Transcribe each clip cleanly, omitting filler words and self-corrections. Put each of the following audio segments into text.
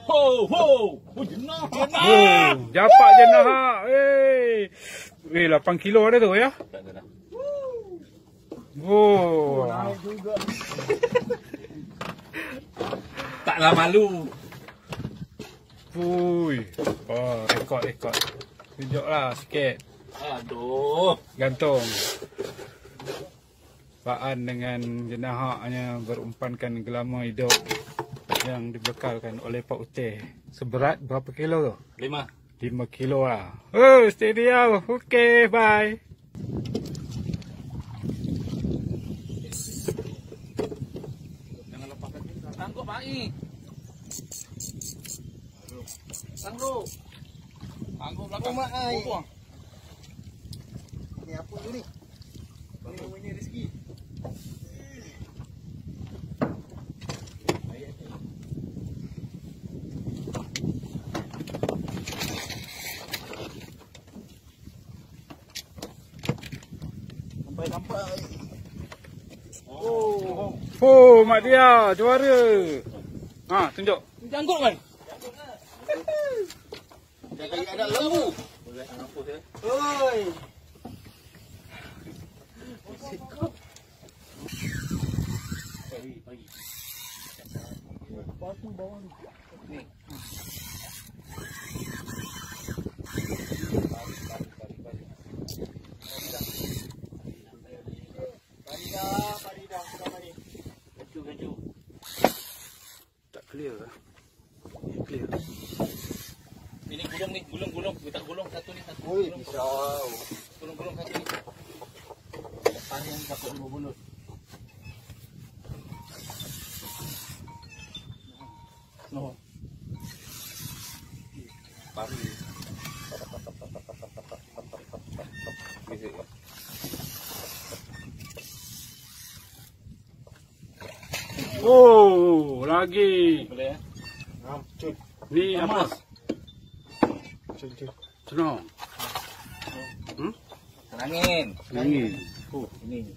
Jenahak. Dapat jenahak. Weh, 8 kilo ada tu ya. Oh, naik juga. Taklah malu. Ui. Oh, rekod. Tunjuklah sikit. Aduh. Gantung. Faan dengan jenahaknya berumpankan gelama hidup yang dibekalkan oleh Pak Uteh. Seberat berapa kilo tu? 5 kilo lah. Oh, stay dia. Okay, bye. Jangan lepaskan ni. Tangkap baik. Tangkap. Tangkap belakang. Buang. Ni apa tu ni? Bang namanya rezeki. Sampai. Oh, mak dia juara. Ha, tunjuk. Janggut kan? Jangan ada lembu. Boleh nampak ya. Oi. Pagi. Batu bawah ni. Ni. Kaju. Tak clear lah. Clear. Ini gulung. Kita gulung satu ni satu. Oi, pisau. Gulung satu ni. Depan yang dapat bulut. No. Pari. Oh, lagi. Boleh ya? Cut. Ni apa? Cut. Senohong. Senangin. Senangin. Oh, ini.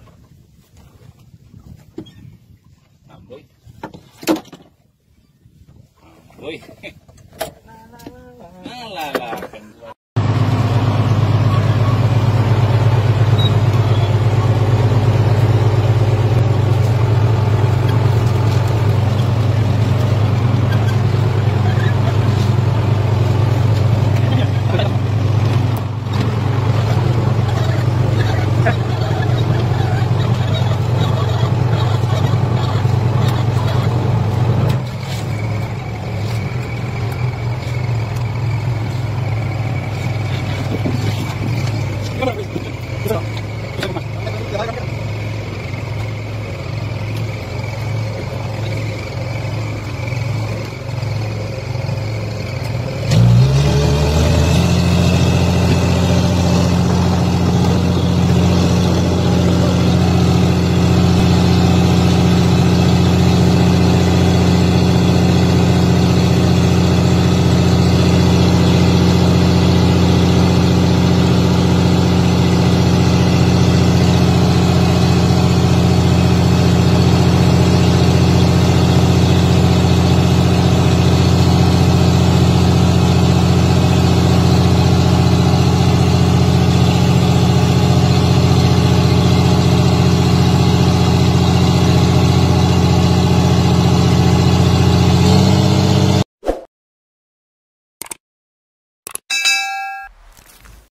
Boy. Boy. Lah.